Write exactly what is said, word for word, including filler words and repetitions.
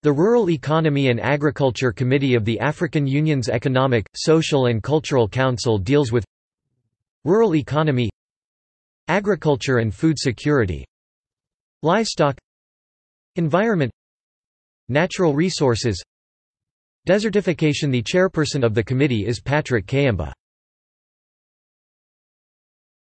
The Rural Economy and Agriculture Committee of the African Union's Economic, Social and Cultural Council deals with rural economy, agriculture and food security, livestock, environment, natural resources, desertification. The chairperson of the committee is Patrick Kayamba.